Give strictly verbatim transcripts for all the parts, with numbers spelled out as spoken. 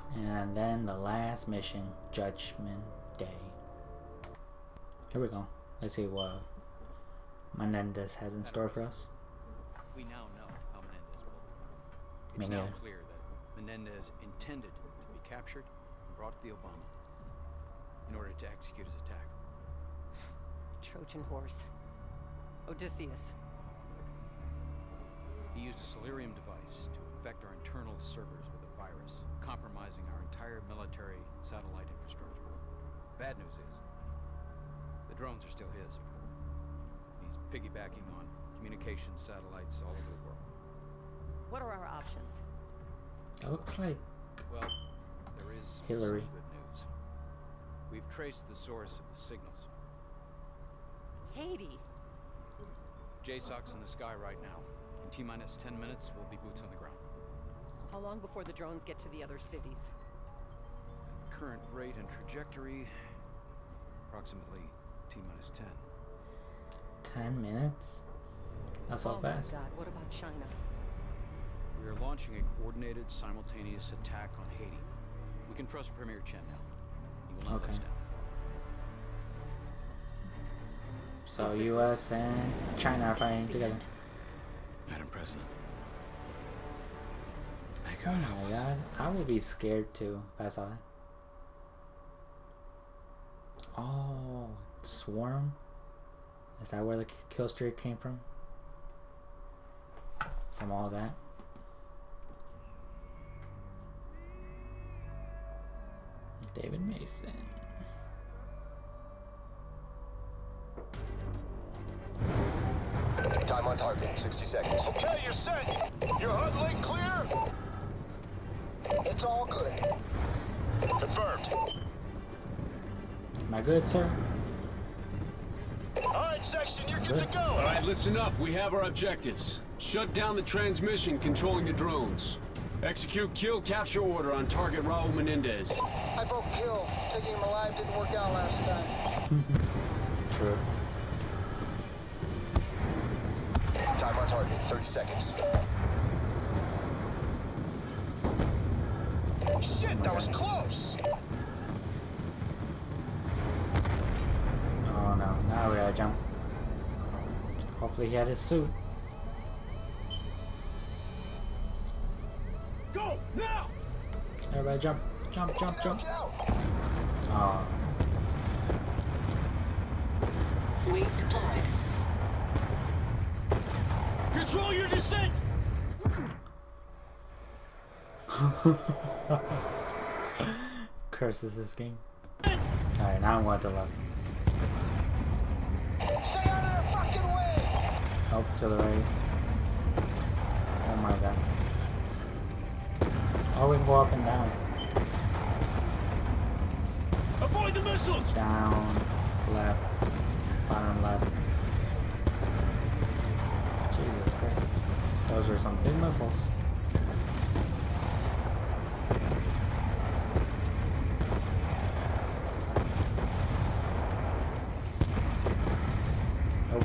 And then the last mission, Judgment Day. Here we go. Let's see what Menendez has in store for us. We now know how Menendez pulled it. It's Me now neither. clear that Menendez intended to be captured and brought to the Obama in order to execute his attack. Trojan horse. Odysseus. He used a Solarium device to infect our internal servers with a virus, compromising our entire military satellite infrastructure. Bad news is, the drones are still his. He's piggybacking on communications satellites all over the world. What are our options? It looks like Well, there is Hillary. some good news. We've traced the source of the signals. Haiti. J SOC's in the sky right now. In T-minus ten minutes, we'll be boots on the ground. How long before the drones get to the other cities? At the current rate and trajectory, approximately T-minus ten. ten minutes? That's all Oh fast. my God, what about China? We are launching a coordinated, simultaneous attack on Haiti. We can trust Premier Chen now. He will not let Okay. us down. So Is this U S and China are Is fighting this the together. end? Madam President. I Oh my god, I would be scared too if I saw it. Oh, Swarm? Is that where the kill streak came from? From all that? David Mason. Time on target, sixty seconds. Okay, you're set. Your H U D link clear? It's all good. Confirmed. Am I good, sir? All right, section, you're good to go. All right, listen up. We have our objectives. Shut down the transmission controlling the drones. Execute kill capture order on target Raul Menendez. I vote kill. Taking him alive didn't work out last time. True. Time on target, thirty seconds. Shit, that was close. Oh no, now we gotta jump. Hopefully he had his suit. Go, now! Everybody jump, jump, jump, jump. Oh. Wings deployed. Control your descent! Curses this game. Alright, now I'm going to left. Stay out of their fucking way! Oh, to the right. Oh my god. Oh, we can go up and down. Avoid the missiles! Down, left, bottom left. Jesus Christ. Those are some big missiles. Oh.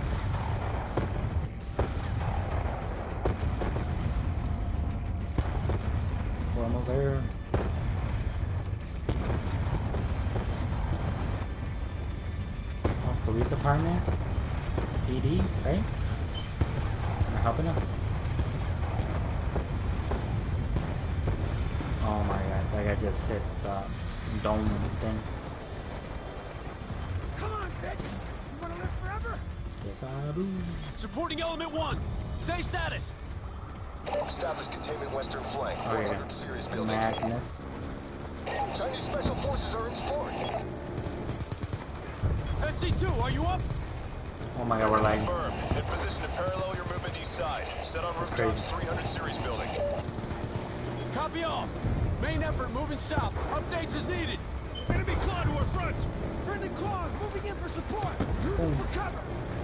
We're almost there. Oh, police department? P D, right? They're helping us. Oh my god, that guy just hit the dome thing. Come on, bitch! You wanna live forever? Yes, I do. Supporting element one. Stay status. Establish containment western flank, Oh one yeah. hundred series buildings. Madness. Chinese special forces are in support. S C two, are you up? Oh my god, we're lagging. Confirmed. In position to parallel your movement east side. Set on That's rooftops crazy. three hundred series building. Copy all. Main effort moving south. Updates as needed. Enemy claw to our front. Friendly claws moving in for support. Boom. For cover.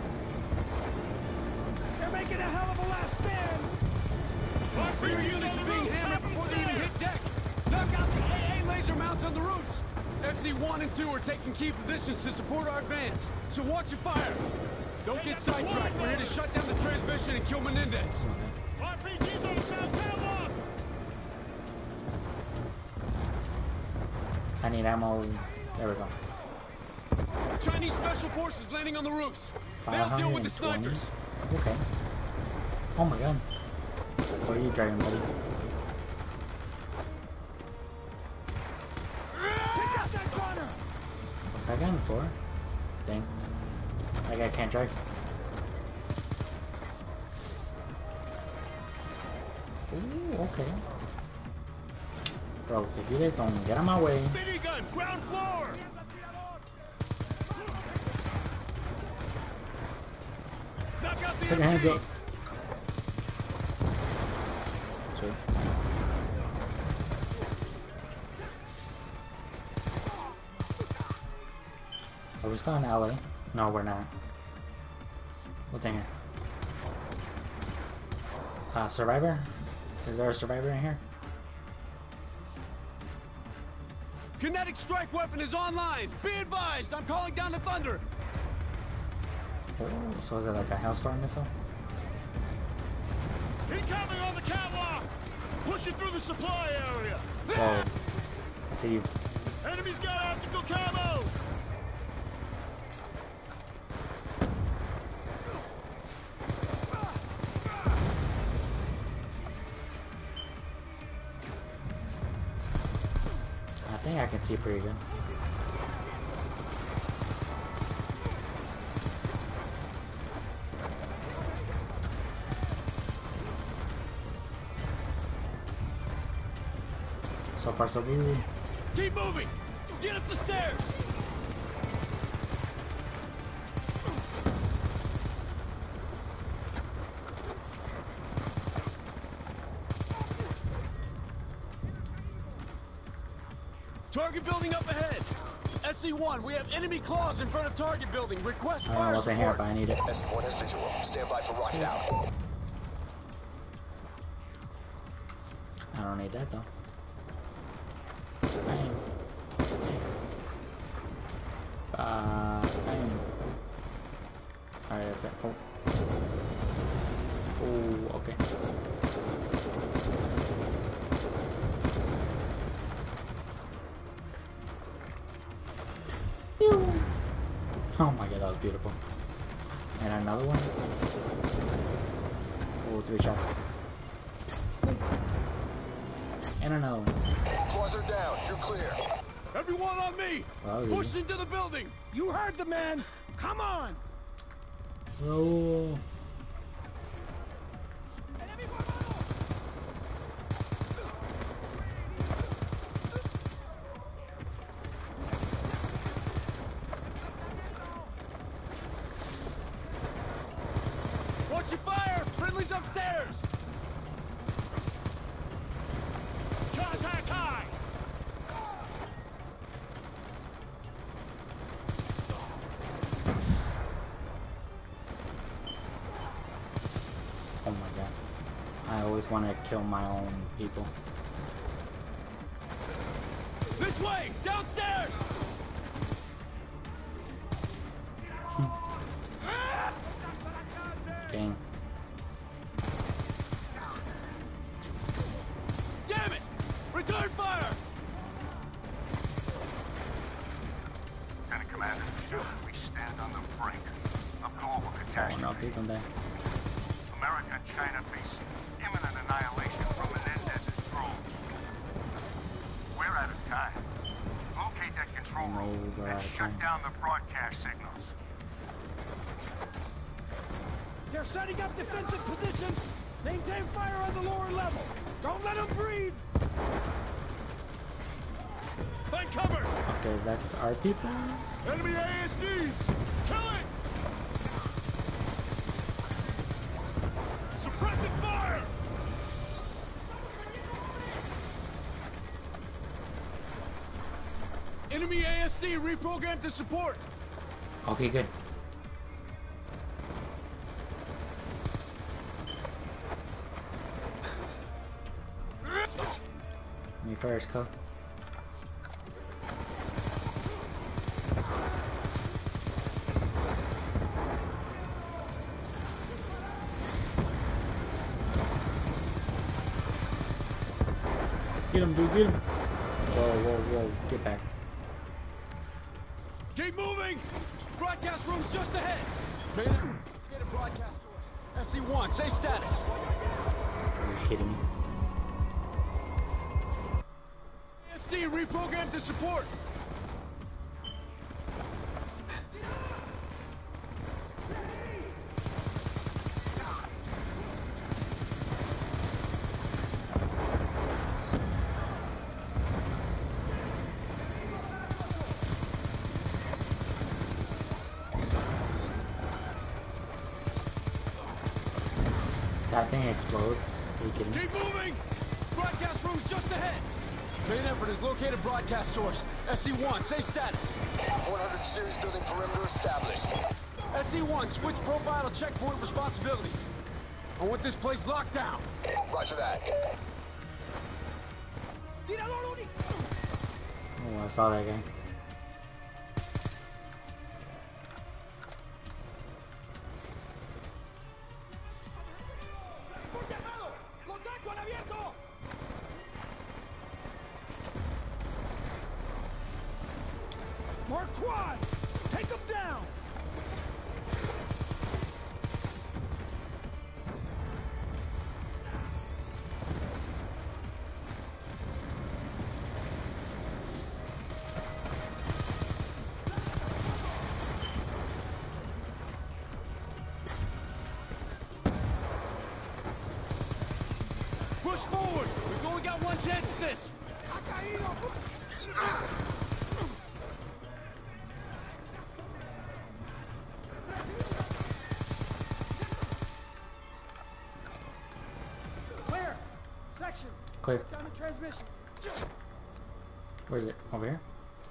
They're making a hell of a last stand. Rear units are being hammered before they even hit deck. Knock out the A A laser mounts on the roofs. F C one and two are taking key positions to support our advance. So watch your fire. Don't get sidetracked. We're here to shut down the transmission and kill Menendez. R P Gs on the south padlock! I need ammo. There we go. Chinese special forces landing on the roofs. They'll deal with the snipers. Okay. Oh my god. What are you driving, buddy? What's that gun for? Dang. That guy can't drive. Ooh, okay. Bro, if you guys don't get on my way. Minigun, ground floor! Knock out the Put your hands up. Sweet. Are we still in L A? No, we're not. What's in here? Uh, survivor? Is there a survivor in here? Kinetic strike weapon is online. Be advised, I'm calling down the thunder. Oh, so is it like a Hailstorm missile? Incoming on the catwalk! Pushing through the supply area! Whoa. I see you. Enemy's got optical camo! I think I can see pretty good. So far, so good. Keep moving! Get up the stairs! Target building up ahead. S C one, we have enemy claws in front of target building. Request I don't know fire what's in here, support. but I need it. S C one has visual. Stand by for rocket out. I don't need that though. Bang. Uh, bang. Alright, that's it. Oh. Oh, okay. Oh my god, that was beautiful. And another one. Oh, three shots. And another one. Claws are down. You're clear. Everyone on me! Wow, Push into the building! You heard the man! Come on! Oh. Watch your fire! Friendly's upstairs! Contact high! Oh my god. I always want to kill my own people. This way! Downstairs! Dang. Damn it! Return fire! Lieutenant Commander, we stand on the brink of global Oh catastrophe. no, please don't die. America and China face imminent annihilation from Menendez's drones. We're out of time. Locate that control No, room we're and out of shut time. down the broadcast signals. They're setting up defensive positions! Maintain fire on the lower level! Don't let them breathe! Find cover! Okay, that's our people. Enemy A S Ds! Kill it! Suppressive fire! Enemy A S D reprogrammed to support! Okay, good. Me first, Co. Get him, dude, get him. Whoa, whoa, whoa. Get back. Keep moving! Broadcast room's just ahead! Get a broadcast source. S C one, say status. Are you kidding me? S D reprogrammed to support. That thing explodes. Are you kidding me? Keep moving! Broadcast room's just ahead! Main effort has located broadcast source. S C one, say status. one hundred series building perimeter established. S C one, switch profile to checkpoint responsibility. I want this place locked down. Roger that. Oh, I saw that guy. More quads! Take them down! Push forward! We've only got one chance at this! Clear! Section! Clear. Down the transmission! Where is it? Over here?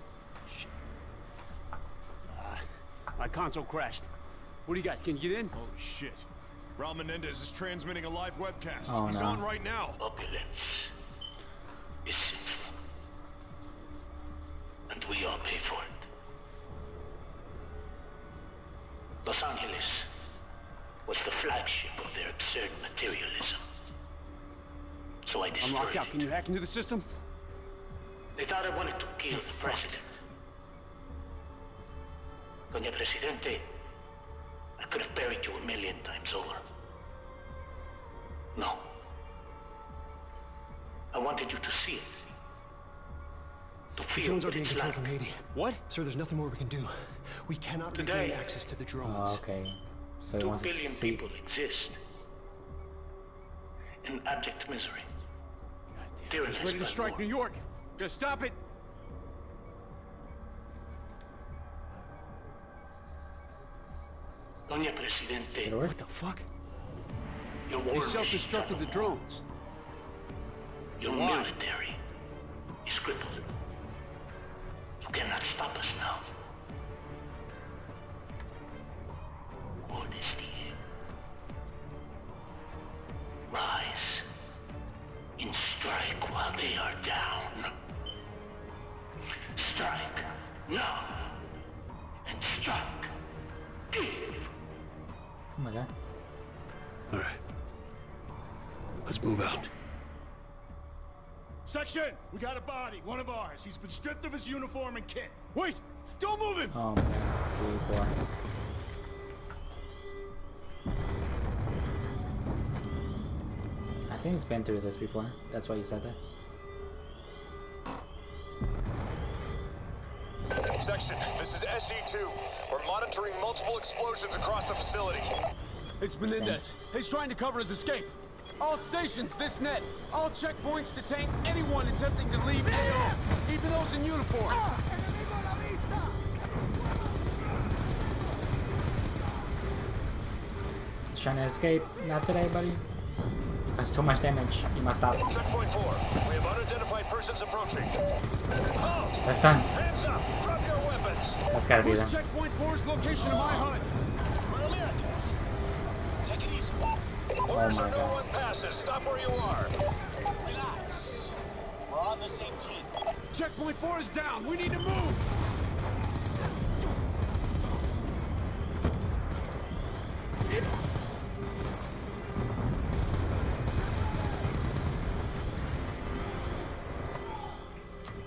My console crashed. What do you got? Can you get in? Holy shit. Raul Menendez is transmitting a live webcast. Oh, He's no. on right now. Opulence is sinful, and we all pay for it. Los Angeles was the flagship of their absurd materialism. So I I'm destroyed locked out. it. Can you hack into the system? They thought I wanted to kill the president. Doña Presidente, I could have buried you a million times over. No. I wanted you to see it. To The feel drones are what being it's controlled like. from Haiti. What? Sir, there's nothing more we can do. We cannot Today- regain access to the drones. Oh, okay. So he Two wants to billion see. people exist in abject misery. Tyranny It's ready to has strike war. New York. Gonna stop it? Doña Presidente, What the fuck? your war They machine self-destructed the drones. Your Why? military is crippled. You cannot stop us now. Honesty. Rise and strike while they are down. Strike now and strike. Give. Oh my god. All right. Let's move out. Section! We got a body, one of ours. He's been stripped of his uniform and kit. Wait! Don't move him! Oh my god. C four. I think he's been through this before. That's why you said that. Section, this is S E two. We're monitoring multiple explosions across the facility. It's Menendez. He's trying to cover his escape. All stations, this net. All checkpoints detain anyone attempting to leave A O, even those in uniform. He's trying to escape. Not today, buddy. That's too much damage. You must stop. Checkpoint four. We have unidentified persons approaching. Oh! That's done. Hands up! Drop your weapons! That's gotta be Where's them. checkpoint four's location of my hunt? Take it easy. Oh Orders my are no god. run passes. Stop where you are. Relax. We're on the same team. Checkpoint four is down. We need to move.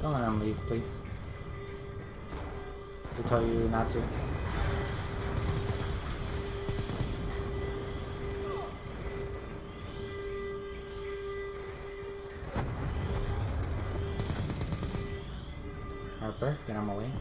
Don't let him leave, please. They tell you not to. Harper, get him away.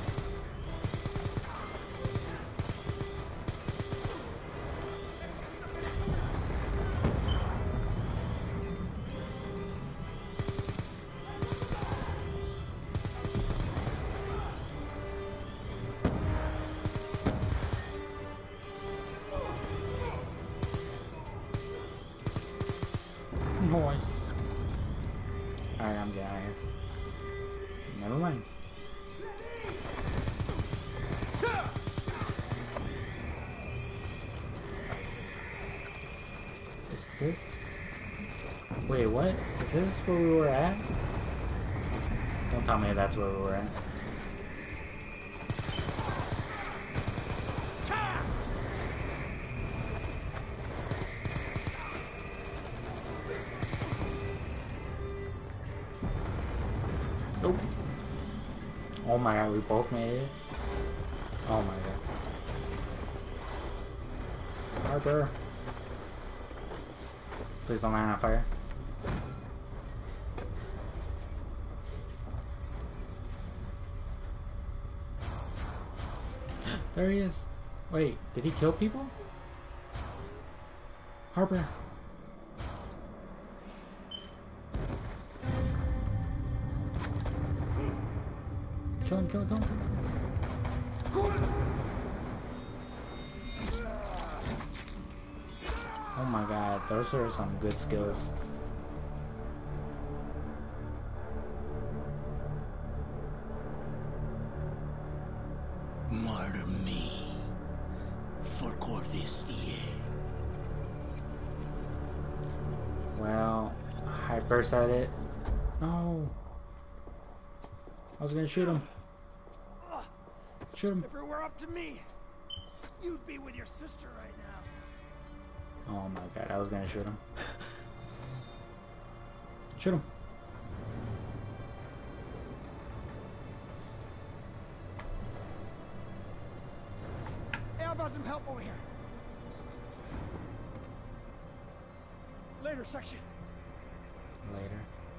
Noise. Alright, I'm getting out of here. Never mind. Is this... Wait, what? Is this where we were at? Don't tell me that's where we were at. Nope. Oh my god, we both made it. Oh my god. Harper. Please don't land on fire. There he is. Wait, did he kill people? Harper. Kill him, kill him, kill him. Oh my god, those are some good skills. Murder me for cortesia. Well, Hyper said it. No. I was gonna shoot him. Shoot him. If it were up to me, you'd be with your sister right now. Oh my god, I was gonna shoot him. Shoot him. Hey, how about some help over here? Later, section. Later.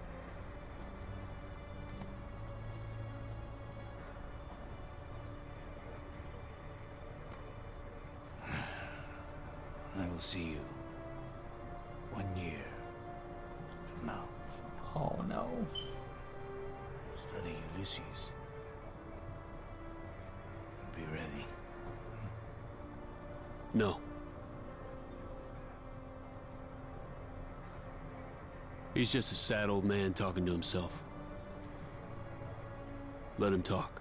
I will see you one year from now. Oh no. Study Ulysses. Be ready. No. He's just a sad old man talking to himself. Let him talk.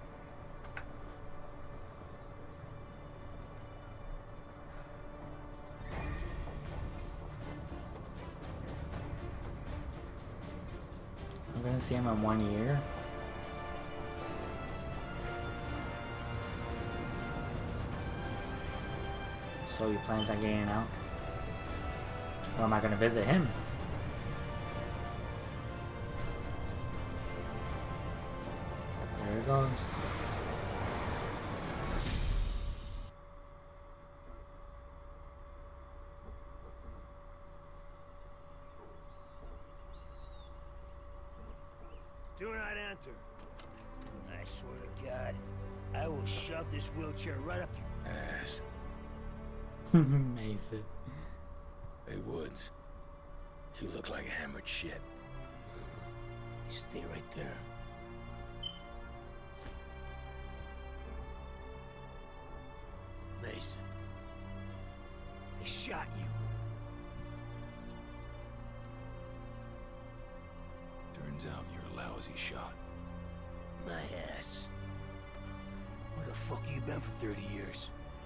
I'm gonna see him in one year. So he plans on getting out? Or am I gonna visit him? There it goes. Do not enter. I swear to God, I will shove this wheelchair right up your ass. Mason. Hey, Woods. You look like hammered shit. You stay right there. Mason. They shot you. Turns out you're a lousy shot. My ass. Where the fuck you been for thirty years?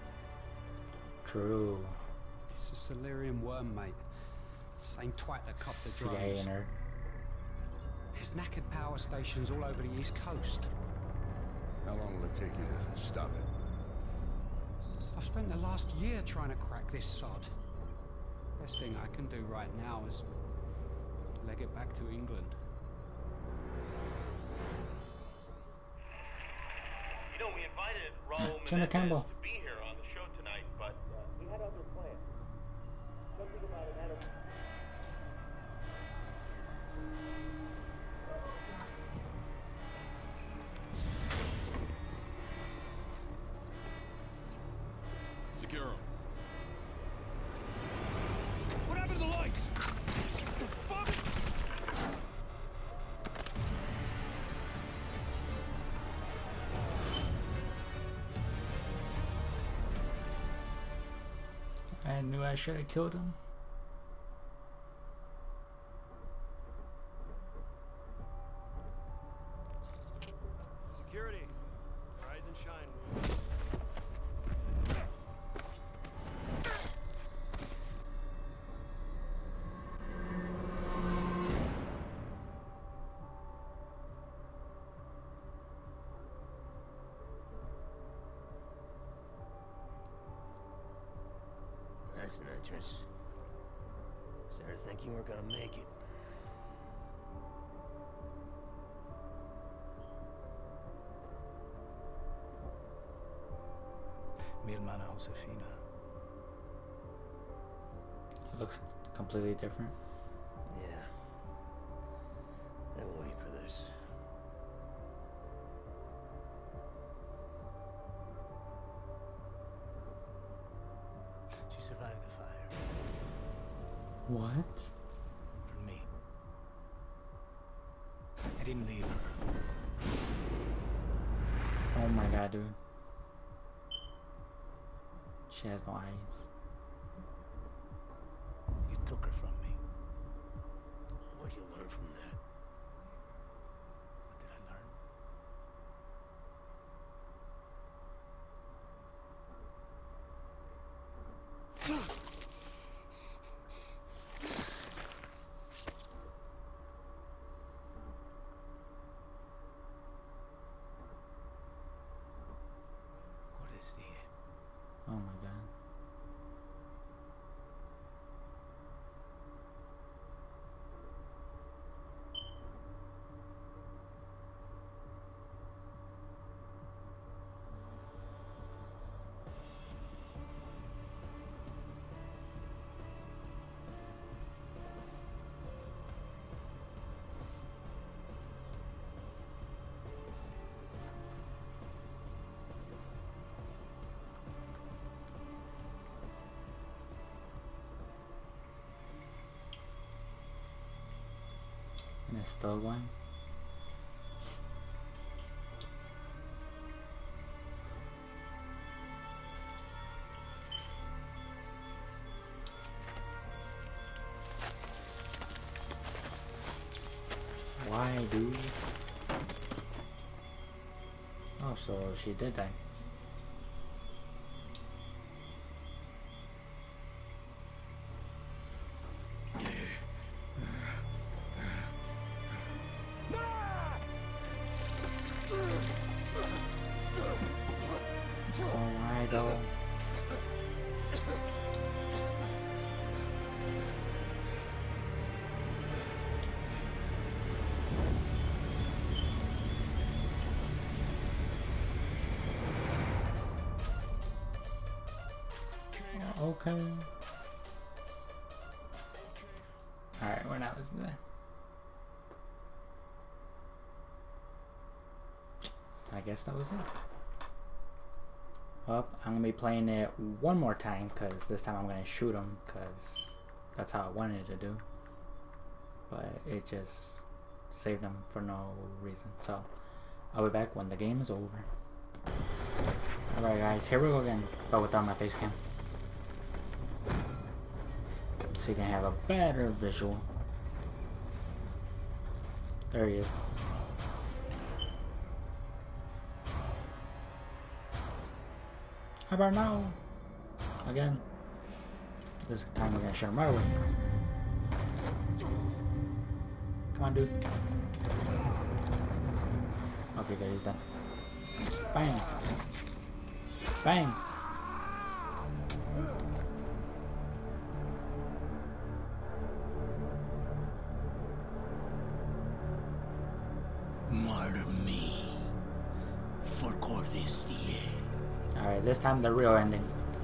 True. It's a Solarian worm, mate. Same twat that copped the C drones. I A nerd. There's knackered power stations all over the East Coast. How long will it take you to stop it? I've spent the last year trying to crack this sod. Best thing I can do right now is leg it back to England. Jenna Campbell. To be here on the show tonight, but uh, we had other plans. Something about an enemy. Secure him. What happened to the lights? What the fuck? I knew I should have killed him. Security, rise and shine. That's an entrance. Started thinking we're gonna make it. Mi hermana Josefina. It looks completely different. Yeah. I've been waiting for this. She survived the fire. What? For me. I didn't leave her. Oh my god, dude. She has no eyes. You took her from me. What'd you learn from that? What did I learn? What is the end? Oh my god. And it's still going. Why, dude? Oh, so she did that. Why though? Okay. Alright, we're not listening to that. I guess that was it. Well, I'm gonna be playing it one more time because this time I'm gonna shoot him because that's how I wanted to do. But it just saved him for no reason. So I'll be back when the game is over. Alright guys, here we go again, but without my face cam. So you can have a better visual. There he is. How about now? Again. This time we're gonna shoot him right away. Come on, dude. Okay, there he's done. Bang. Bang. Murder me for Cordestie. Alright, this time the real ending.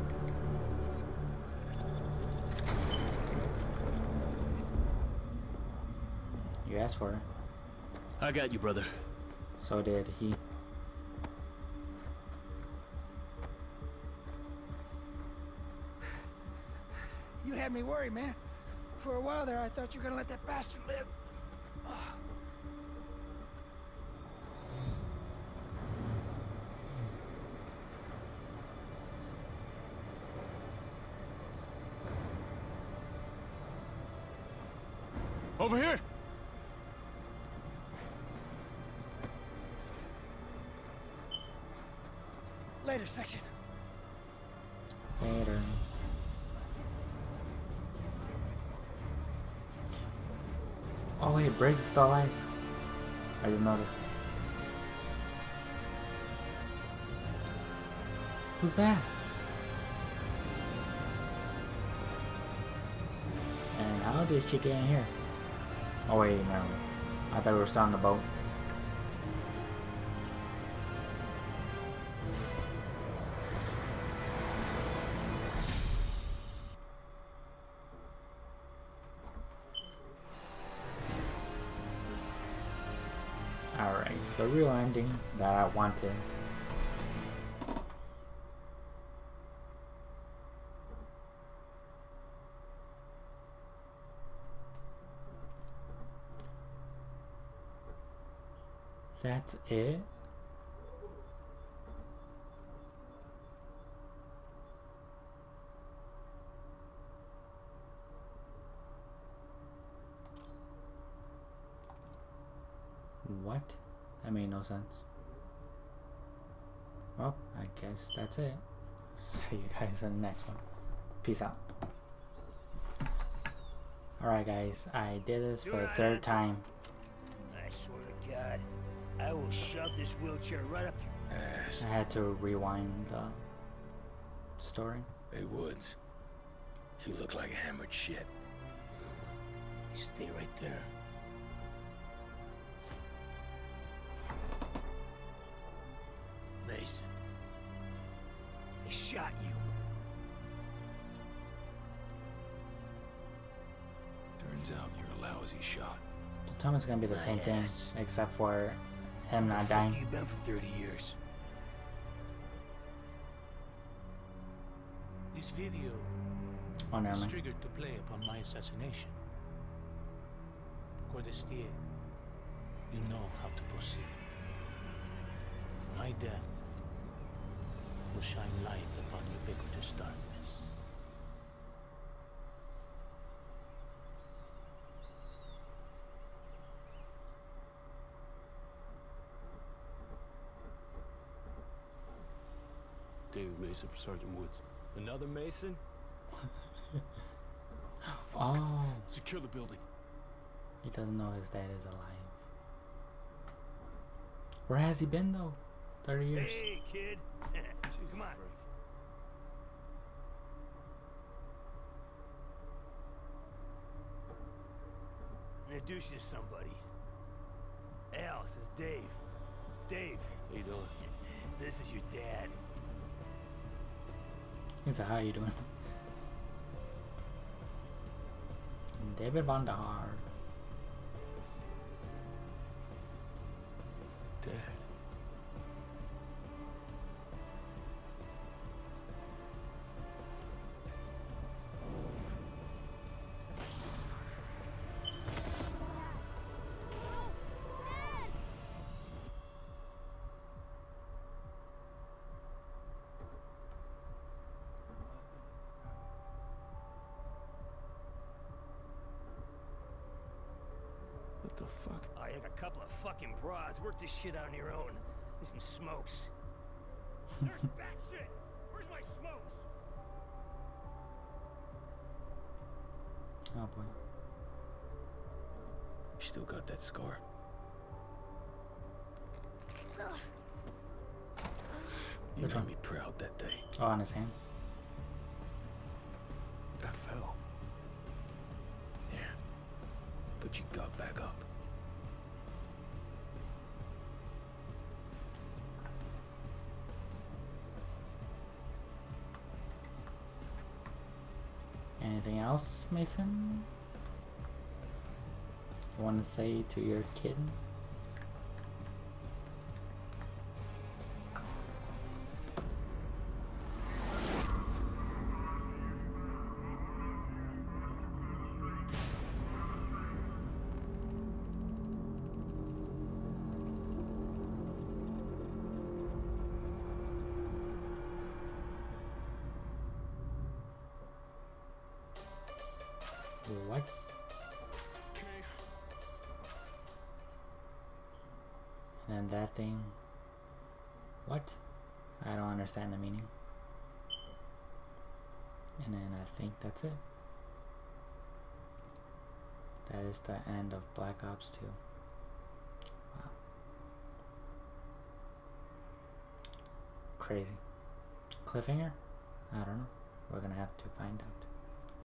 You asked for it. I got you, brother. So did he. You had me worried, man. For a while there, I thought you were gonna let that bastard live. Oh. Over here! Later, section. Later. Oh wait, Briggs is still alive. I didn't notice. Who's that? And how did she get in here? Oh wait, no. I thought we were still on the boat. Alright, the real ending that I wanted. That's it? What? That made no sense. Well, I guess that's it. See you guys in the next one. Peace out. Alright guys, I did this for the third time. I swear to God, I will shove this wheelchair right up your ass. I had to rewind the story. Hey Woods, you look like hammered shit. You stay right there. Mason, he shot you. Turns out you're a lousy shot. The time is gonna be the same thing, except for him not dying. Where the fuck you been for thirty years? This video Oh, never is mind. triggered to play upon my assassination. Cordestier, you know how to proceed. My death will shine light upon ubiquitous darkness. David Mason for Sergeant Woods. Another Mason? Oh. Secure the building. He doesn't know his dad is alive. Where has he been though? thirty years. Hey, kid. Come on. Introduce you to somebody. Al, this is Dave. Dave. How you doing? This is your dad. He said, how you doing? David Von der Haar. Dad. What the fuck? Oh, you got a couple of fucking broads. Work this shit out on your own. Need some smokes. There's bat shit. Where's my smokes? Oh boy. You still got that scar? You Which made one? me proud that day. Oh, on his hand. I fell. Yeah. But you got back up. Anything else, Mason? You want to say to your kid? What? And then that thing. What? I don't understand the meaning. And then I think that's it. That is the end of Black Ops two. Wow. Crazy. Cliffhanger? I don't know. We're gonna have to find out.